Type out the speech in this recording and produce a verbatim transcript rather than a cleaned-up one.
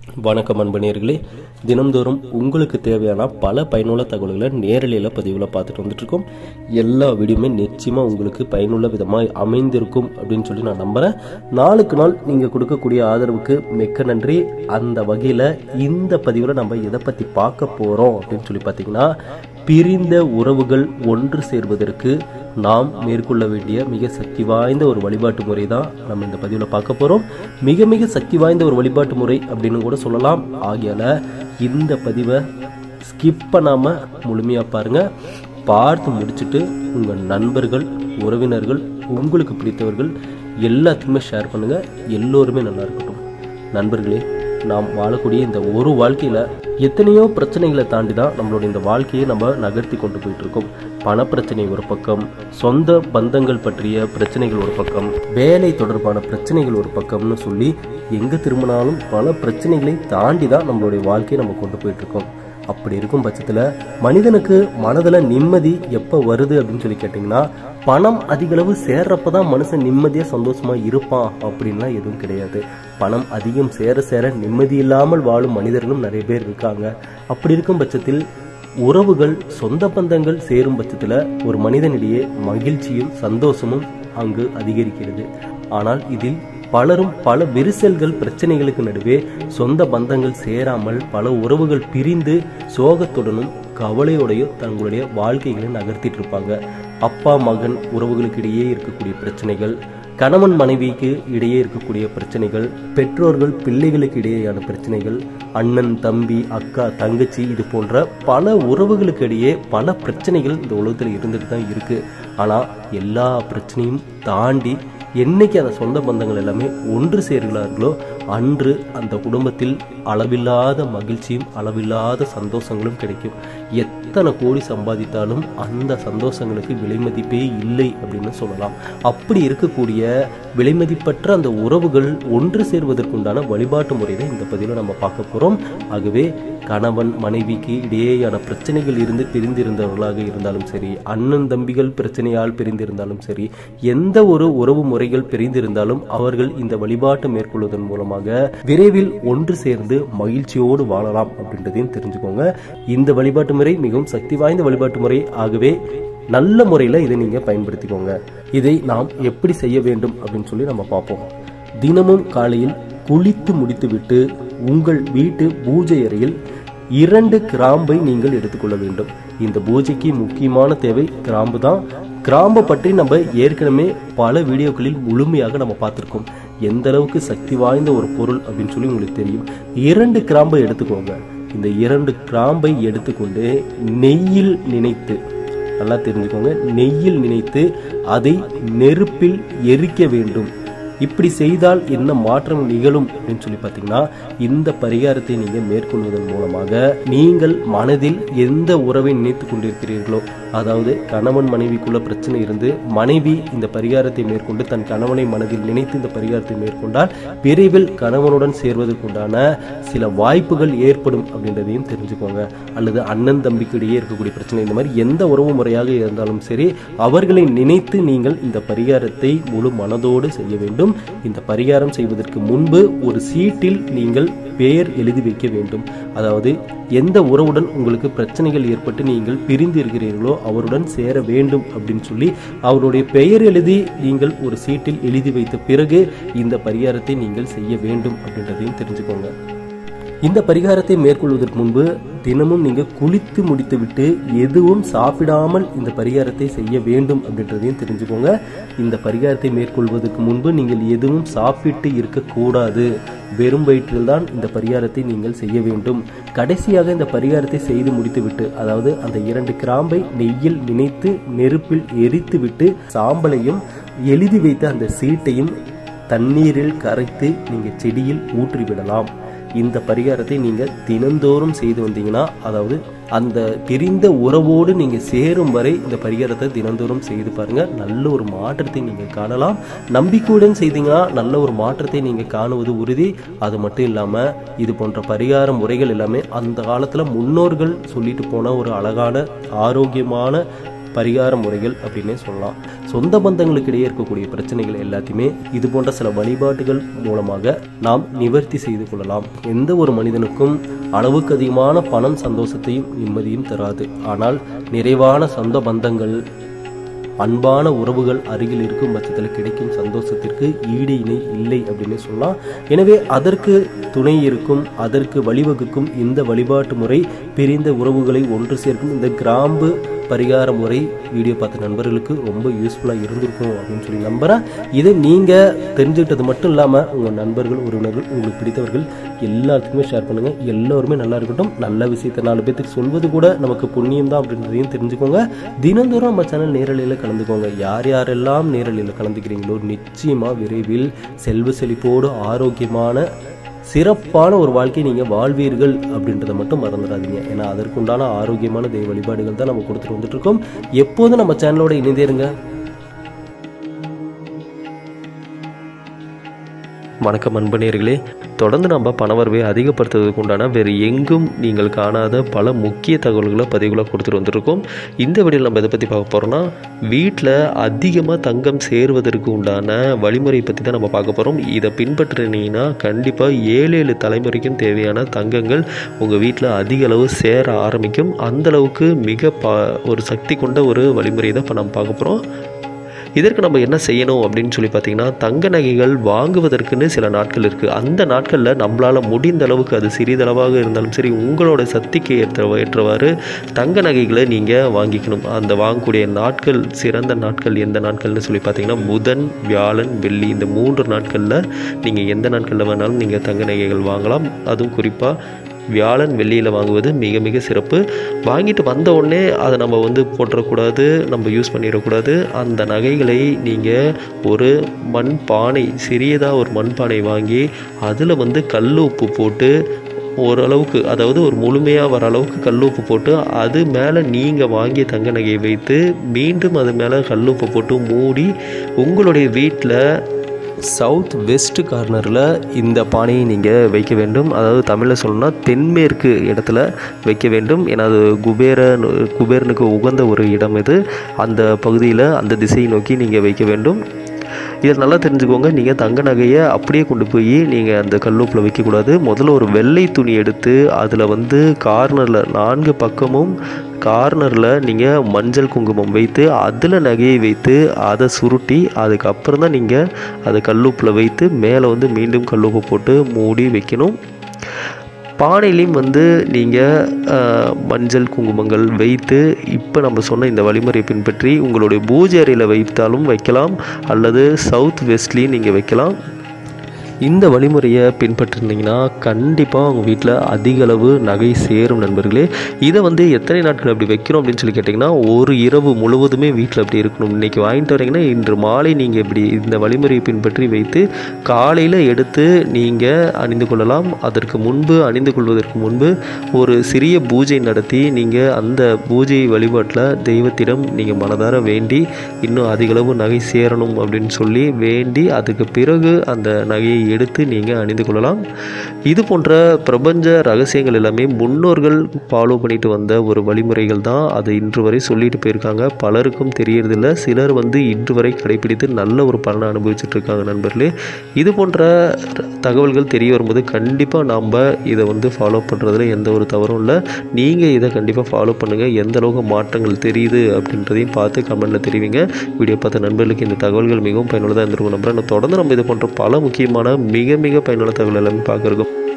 வணக்கம் அன்பனேர்களே, தினம்தோறும் உங்களுக்கு தேவையான பல பயனுள்ள தகவல்களை நேரலையில் பதிவில் பார்த்துட்டு வந்துட்டுருக்கோம். எல்லா வீடியோமே நிச்சயமாக உங்களுக்கு பயனுள்ள விதமாக அமைந்திருக்கும் அப்படின்னு சொல்லி நான் நம்புகிறேன். நாளுக்கு நாள் நீங்கள் கொடுக்கக்கூடிய ஆதரவுக்கு மிக்க நன்றி. அந்த வகையில் இந்த பதிவில் நம்ம எதை பற்றி பார்க்க போகிறோம் அப்படின்னு சொல்லி பார்த்தீங்கன்னா, பிரிந்த உறவுகள் ஒன்று சேர்வதற்கு நாம் மேற்கொள்ள வேண்டிய மிக சக்தி வாய்ந்த ஒரு வழிபாட்டு முறை தான் நம்ம இந்த பதிவில் பார்க்க போகிறோம். மிக மிக சக்தி வாய்ந்த ஒரு வழிபாட்டு முறை அப்படின்னு கூட சொல்லலாம். ஆகையால் இந்த பதிவை ஸ்கிப் பண்ணாமல் முழுமையாக பாருங்கள். பார்த்து முடிச்சுட்டு உங்கள் நண்பர்கள், உறவினர்கள், உங்களுக்கு பிடித்தவர்கள் எல்லாத்தையுமே ஷேர் பண்ணுங்கள். எல்லோருமே நல்லா இருக்கட்டும். நண்பர்களே, நாம் வாழக்கூடிய இந்த ஒரு வாழ்க்கையில் எத்தனையோ பிரச்சனைகளை தாண்டி தான் நம்மளுடைய இந்த வாழ்க்கையை நம்ம நகர்த்தி கொண்டு போயிட்டு இருக்கோம். பணப்பிரச்சனை ஒரு பக்கம், சொந்த பந்தங்கள் பற்றிய பிரச்சனைகள் ஒரு பக்கம், வேலை தொடர்பான பிரச்சனைகள் ஒரு பக்கம்னு சொல்லி எங்கே திரும்பினாலும் பல பிரச்சனைகளை தாண்டி தான் நம்மளுடைய வாழ்க்கையை நம்ம கொண்டு போயிட்டு இருக்கோம். அப்படி இருக்கும் பட்சத்தில் மனிதனுக்கு மனதில் நிம்மதி எப்போ வருது அப்படின்னு சொல்லி கேட்டிங்கன்னா, பணம் அதிகளவு சேர்றப்ப தான் மனுஷன் நிம்மதியாக சந்தோஷமாக இருப்பான் அப்படின்லாம் எதுவும் கிடையாது. பணம் அதிகம் சேர சேர நிம்மதி இல்லாமல் வாழும் மனிதர்களும் நிறைய பேர் இருக்காங்க. அப்படி இருக்கும் பட்சத்தில் உறவுகள், சொந்த பந்தங்கள் சேரும் பட்சத்தில் ஒரு மனிதனிடையே மகிழ்ச்சியும் சந்தோஷமும் அங்கு அதிகரிக்கிறது. ஆனால் இதில் பலரும் பல விரிசல்கள், பிரச்சனைகளுக்கு நடுவே சொந்த பந்தங்கள் சேராமல் பல உறவுகள் பிரிந்து சோகத்துடனும் கவலையோடையும் தங்களுடைய வாழ்க்கைகளை நகர்த்திட்டு இருப்பாங்க. அப்பா மகன் உறவுகளுக்கு இடையே இருக்கக்கூடிய பிரச்சனைகள், கணவன் மனைவிக்கு இடையே இருக்கக்கூடிய பிரச்சனைகள், பெற்றோர்கள் பிள்ளைகளுக்கு இடையேயான பிரச்சனைகள், அண்ணன் தம்பி அக்கா தங்கச்சி, இது போன்ற பல உறவுகளுக்கு இடையே பல பிரச்சனைகள் இந்த உலகத்தில் இருந்துட்டு தான் இருக்கு. ஆனால் எல்லா பிரச்சனையும் தாண்டி என்னைக்கு அந்த சொந்த பந்தங்கள் எல்லாமே ஒன்று சேர்கிறார்களோ அன்று அந்த குடும்பத்தில் அளவில்லாத மகிழ்ச்சியும் அளவில்லாத சந்தோஷங்களும் கிடைக்கும். எத்தனை கோடி சம்பாதித்தாலும் அந்த சந்தோஷங்களுக்கு விலைமதிப்பே இல்லை அப்படின்னு சொல்லலாம். அப்படி இருக்கக்கூடிய விலைமதிப்பற்ற அந்த உறவுகள் ஒன்று சேர்வதற்குண்டான வழிபாட்டு முறையை இந்த பதிவில் நம்ம பார்க்க போகிறோம். ஆகவே கணவன் மனைவிக்கு இடையேயான பிரச்சனைகள் இருந்து பிரிந்திருந்தவர்களாக இருந்தாலும் சரி, அண்ணன் தம்பிகள் பிரச்சனையால் பிரிந்திருந்தாலும் சரி, எந்த ஒரு உறவு முறைகள் பிரிந்திருந்தாலும் அவர்கள் இந்த வழிபாட்டை மேற்கொள்வதன் மூலமாக விரைவில் ஒன்று சேர்ந்து மகிழ்ச்சியோடு வாழலாம் அப்படின்றதையும் தெரிஞ்சுக்கோங்க. இந்த வழிபாட்டு முறை மிகவும் சக்தி வாய்ந்த வழிபாட்டு முறை. ஆகவே நல்ல முறையில் இதை நீங்கள் பயன்படுத்திக்கோங்க. இதை நாம் எப்படி செய்ய வேண்டும் அப்படின்னு சொல்லி நம்ம பார்ப்போம். தினமும் காலையில் குளித்து முடித்துவிட்டு உங்கள் வீட்டு பூஜை அறையில் இரண்டு கிராம்பை நீங்கள் எடுத்துக்கொள்ள வேண்டும். இந்த பூஜைக்கு முக்கியமான தேவை கிராம்பு தான். கிராம்பை பற்றி நம்ம ஏற்கனவே பல வீடியோக்களில் முழுமையாக நம்ம பார்த்துருக்கோம். எந்த அளவுக்கு சக்தி வாய்ந்த ஒரு பொருள் அப்படின்னு சொல்லி உங்களுக்கு தெரியும். இரண்டு கிராம்பை எடுத்துக்கோங்க. இந்த இரண்டு கிராம்பை எடுத்துக்கொண்டு நெய்யில் நினைத்து, நல்லா தெரிஞ்சுக்கோங்க, நெய்யில் நினைத்து அதை நெருப்பில் எரிக்க வேண்டும். இப்படி செய்தால் என்ன மாற்றம் நிகழும் அப்படின்னு சொல்லி பார்த்தீங்கன்னா, இந்த பரிகாரத்தை நீங்கள் மேற்கொள்வதன் மூலமாக நீங்கள் மனதில் எந்த உறவை நினைத்து கொண்டிருக்கிறீர்களோ, அதாவது கணவன் மனைவிக்குள்ள பிரச்சனை இருந்து மனைவி இந்த பரிகாரத்தை மேற்கொண்டு தன் கணவனை மனதில் நினைத்து இந்த பரிகாரத்தை மேற்கொண்டால் விரைவில் கணவனுடன் சேர்வதற்குண்டான சில வாய்ப்புகள் ஏற்படும் அப்படின்றதையும் தெரிஞ்சுக்கோங்க. அல்லது அண்ணன் தம்பிக்கு இடையே இருக்கக்கூடிய பிரச்சனை, இந்த மாதிரி எந்த உறவு முறையாக இருந்தாலும் சரி, அவர்களை நினைத்து நீங்கள் இந்த பரிகாரத்தை முழு மனதோடு செய்ய வேண்டும். இந்த பரிகாரம் செய்வதற்கு முன்பு ஒரு சீட்டில் நீங்கள் பெயர் எழுதி வைக்க வேண்டும். அதாவது எந்த உறவுடன் உங்களுக்கு பிரச்சனைகள் ஏற்பட்டு நீங்கள் பிரிந்து இருக்கிறீர்களோ அவருடன் சேர வேண்டும் அப்படின்னு சொல்லி அவருடைய பெயர் எழுதி நீங்கள் ஒரு சீட்டில் எழுதி வைத்த பிறகு இந்த பரிகாரத்தை நீங்கள் செய்ய வேண்டும் அப்படின்றதையும் தெரிஞ்சுக்கோங்க. இந்த பரிகாரத்தை மேற்கொள்வதற்கு முன்பு தினமும் நீங்கள் குளித்து முடித்துவிட்டு எதுவும் சாப்பிடாமல் இந்த பரிகாரத்தை செய்ய வேண்டும் அப்படின்றதையும் தெரிஞ்சுக்கோங்க. இந்த பரிகாரத்தை மேற்கொள்வதற்கு முன்பு நீங்கள் எதுவும் சாப்பிட்டு இருக்கக்கூடாது. வெறும் வயிற்றில் தான் இந்த பரிகாரத்தை நீங்கள் செய்ய வேண்டும். கடைசியாக இந்த பரிகாரத்தை செய்து முடித்துவிட்டு, அதாவது அந்த இரண்டு கிராம்பை நெய்யில் நினைத்து நெருப்பில் எரித்துவிட்டு சாம்பலையும் எழுதி வைத்த அந்த சீட்டையும் தண்ணீரில் கரைத்து நீங்கள் செடியில் ஊற்றிவிடலாம். இந்த பரிகாரத்தை நீங்கள் தினந்தோறும் செய்து வந்தீங்கன்னா, அதாவது அந்த பிரிந்த உறவோடு நீங்கள் சேரும் வரை இந்த பரிகாரத்தை தினந்தோறும் செய்து பாருங்கள். நல்ல ஒரு மாற்றத்தை நீங்கள் காணலாம். நம்பிக்கையுடன் செய்தீங்கன்னா நல்ல ஒரு மாற்றத்தை நீங்கள் காணுவது உறுதி. அது மட்டும் இல்லாமல் இது போன்ற பரிகார முறைகள் எல்லாமே அந்த காலத்தில் முன்னோர்கள் சொல்லிட்டு போன ஒரு அழகான ஆரோக்கியமான பரிகார முறைகள் அப்படின்னே சொல்லலாம். சொந்த பந்தங்களுக்கு இடையே இருக்கக்கூடிய பிரச்சனைகள் எல்லாத்தையுமே இது போன்ற சில வழிபாட்டுகள் மூலமாக நாம் நிவர்த்தி செய்து கொள்ளலாம். எந்த ஒரு மனிதனுக்கும் அளவுக்கு அதிகமான பணம் சந்தோஷத்தையும் நிம்மதியும் தராது. ஆனால் நிறைவான சொந்த பந்தங்கள், அன்பான உறவுகள் அருகில் இருக்கும் பட்சத்தில் கிடைக்கும் சந்தோஷத்திற்கு ஈடு இணை இல்லை அப்படின்னு சொல்லலாம். எனவே அதற்கு துணை இருக்கும், அதற்கு வழிவகுக்கும் இந்த வழிபாட்டு முறை பிரிந்த உறவுகளை ஒன்று சேர்க்கும் இந்த கிராம்பு பரிகார முறை வீடியோ பார்த்த நண்பர்களுக்கு ரொம்ப யூஸ்ஃபுல்லாக இருந்திருக்கும் அப்படின்னு சொல்லி நம்புகிறேன். இதை நீங்கள் தெரிஞ்சுக்கிட்டது மட்டும் இல்லாமல் உங்கள் நண்பர்கள், உறவினர்கள், உங்களுக்கு பிடித்தவர்கள் எல்லாத்துக்குமே ஷேர் பண்ணுங்கள். எல்லோருமே நல்லா இருக்கட்டும். நல்ல விஷயத்தை நாலு பேத்துக்கு சொல்வது கூட நமக்கு புண்ணியம் தான் அப்படின்றதையும் தெரிஞ்சுக்கோங்க. தினந்தோறும் நம்ம சேனல் நேரலையில் கலந்துக்கோங்க. யார் யாரெல்லாம் நேரலையில் கலந்துக்கிறீங்களோ நிச்சயமாக விரைவில் செல்வ செழிப்போடு ஆரோக்கியமான சிறப்பான ஒரு வாழ்க்கையை நீங்கள் வாழ்வீர்கள் அப்படின்றத மட்டும் மறந்துடாதீங்க. ஏன்னா அதற்குண்டான ஆரோக்கியமான தெய்வ வழிபாடுகள் தான் நம்ம கொடுத்துட்டு வந்துட்டு இருக்கோம். எப்போதும் நம்ம சேனலோட இணைந்தேருங்க. வணக்கம் அன்பனேர்களே, தொடர்ந்து நம்ம பணவரவை அதிகப்படுத்துவதற்கு உண்டான வேறு எங்கும் நீங்கள் காணாத பல முக்கிய தகவல்களை பதிவுகளை கொடுத்துட்டு வந்துருக்கோம். இந்த வீடியோவில் நம்ம இதை பற்றி பார்க்க போகிறோம்னா, வீட்டில் அதிகமாக தங்கம் சேருவதற்கு உண்டான வழிமுறை பற்றி தான் நம்ம பார்க்க போகிறோம். இதை பின்பற்றினீங்கன்னா கண்டிப்பாக ஏழு ஏழு தலைமுறைக்கும் தேவையான தங்கங்கள் உங்கள் வீட்டில் அதிக அளவு சேர ஆரம்பிக்கும். அந்தளவுக்கு மிக ப ஒரு சக்தி கொண்ட ஒரு வழிமுறை தான் இப்போ நம்ம பார்க்க போகிறோம். இதற்கு நம்ம என்ன செய்யணும் அப்படின்னு சொல்லி பார்த்தீங்கன்னா, தங்க நகைகள் வாங்குவதற்குன்னு சில நாட்கள் இருக்குது. அந்த நாட்களில் நம்மளால் முடிந்த அளவுக்கு, அது சிறிதளவாக இருந்தாலும் சரி, உங்களோட சக்திக்கு ஏற்ற ஏற்றவாறு தங்க நகைகளை நீங்கள் வாங்கிக்கணும். அந்த வாங்கக்கூடிய நாட்கள், சிறந்த நாட்கள் எந்த நாட்கள்னு சொல்லி பார்த்தீங்கன்னா, புதன், வியாழன், வெள்ளி, இந்த மூன்று நாட்களில் நீங்கள் எந்த நாட்களில் வேணாலும் நீங்கள் தங்க நகைகள் வாங்கலாம். அதுவும் குறிப்பாக வியாழன், வெள்ளியில் வாங்குவது மிக மிக சிறப்பு. வாங்கிட்டு வந்த உடனே அதை நம்ம வந்து போட்டுறக்கூடாது, நம்ம யூஸ் பண்ணிடக்கூடாது. அந்த நகைகளை நீங்கள் ஒரு மண் பானை, சிறியதாக ஒரு மண் பானை வாங்கி அதில் வந்து கல் உப்பு போட்டு ஓரளவுக்கு, அதாவது ஒரு முழுமையாக வர அளவுக்கு கல் உப்பு போட்டு அது மேலே நீங்கள் வாங்கிய தங்க நகையை வைத்து மீண்டும் அது மேலே கல் உப்பு போட்டு மூடி உங்களுடைய வீட்டில் சவுத் வெஸ்ட் கார்னரில் இந்த பானையை நீங்கள் வைக்க வேண்டும். அதாவது தமிழில் சொல்லணும்னா தென்மேற்கு இடத்துல வைக்க வேண்டும். ஏன்னா அது குபேர குபேரனுக்கு உகந்த ஒரு இடம் இது. அந்த பகுதியில், அந்த திசையை நோக்கி நீங்கள் வைக்க வேண்டும். இதை நல்லா தெரிஞ்சுக்கோங்க. நீங்கள் தங்க நகையை அப்படியே கொண்டு போய் நீங்கள் அந்த கல்லூப்பில் வைக்கக்கூடாது. முதல்ல ஒரு வெள்ளை துணி எடுத்து அதில் வந்து கார்னரில், நான்கு பக்கமும் கார்னரில் நீங்கள் மஞ்சள் குங்குமம் வைத்து அதில் நகையை வைத்து அதை சுருட்டி அதுக்கப்புறம் தான் நீங்கள் அதை கல்லூப்பில் வைத்து மேலே வந்து மீண்டும் கல்லூப்பு போட்டு மூடி வைக்கணும். பானையிலையும் வந்து நீங்கள் மஞ்சள் குங்குமங்கள் வைத்து இப்போ நம்ம சொன்ன இந்த வழிமுறையை பின்பற்றி உங்களுடைய பூஜை அறையில் வைத்தாலும் வைக்கலாம், அல்லது சவுத் வெஸ்ட்லேயும் நீங்கள் வைக்கலாம். இந்த வழிமுறையை பின்பற்றினீங்கன்னா கண்டிப்பாக உங்கள் வீட்டில் அதிக அளவு நகை சேரும் நண்பர்களே. இதை வந்து எத்தனை நாட்கள் அப்படி வைக்கிறோம் அப்படின்னு சொல்லி கேட்டிங்கன்னா, ஒரு இரவு முழுவதுமே வீட்டில் அப்படி இருக்கணும். இன்றைக்கி வாங்கிட்டு வரீங்கன்னா இன்று மாலை நீங்கள் இப்படி இந்த வழிமுறையை பின்பற்றி வைத்து காலையில் எடுத்து நீங்கள் அணிந்து கொள்ளலாம். அதற்கு முன்பு, அணிந்து கொள்வதற்கு முன்பு ஒரு சிறிய பூஜை நடத்தி நீங்கள் அந்த பூஜை வழிபாட்டில் தெய்வத்திடம் நீங்கள் மனதார வேண்டி இன்னும் அதிகளவு நகை சேரணும் அப்படின்னு சொல்லி வேண்டி அதுக்கு பிறகு அந்த நகையை எடுத்து நீங்கள் அணிந்து கொள்ளலாம். இது போன்ற பிரபஞ்ச ரகசியங்கள் எல்லாமே முன்னோர்கள் ஃபாலோ பண்ணிட்டு வந்த ஒரு வழிமுறைகள் தான். அது இன்று வரை சொல்லிட்டு போயிருக்காங்க. பலருக்கும் தெரியறதில்லை. சிலர் வந்து இன்று வரை கடைபிடித்து நல்ல ஒரு பலனை அனுபவிச்சுட்டு இருக்காங்க நண்பர்களே. இது போன்ற தகவல்கள் தெரிய வரும்போது கண்டிப்பாக நாம் இதை வந்து ஃபாலோ பண்ணுறதுல எந்த ஒரு தவறும் இல்லை. நீங்கள் இதை கண்டிப்பாக ஃபாலோ பண்ணுங்கள். எந்த அளவுக்கு மாற்றங்கள் தெரியுது அப்படின்றதையும் பார்த்து கமெண்ட்டில் தெரிவிங்க. வீடியோ பார்த்த நண்பர்களுக்கு இந்த தகவல்கள் மிகவும் பயனுள்ளதாக இருந்திருக்கும் நம்புறேன். தொடர்ந்து நம்ம இது போன்ற பல முக்கியமான மிக மிக பயனுள்ள தகவல் எல்லாமே பார்க்குறோம்.